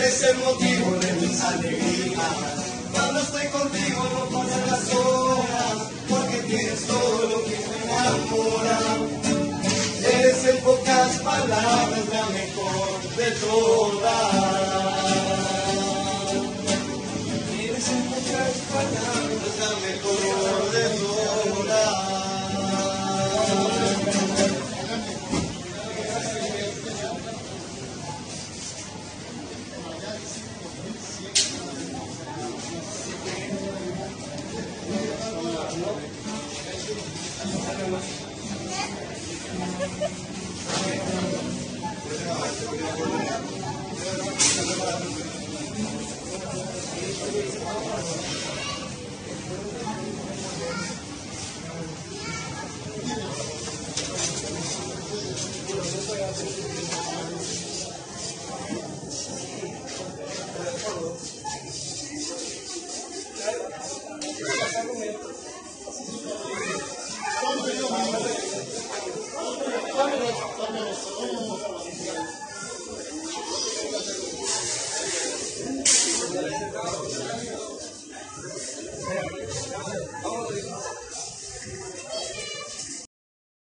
eres el motivo de mis alegrías. Cuando estoy contigo no pasan las horas, porque tienes todo lo que me enamora. Eres en pocas palabras la mejor de todas. Eres en pocas palabras la mejor de todas.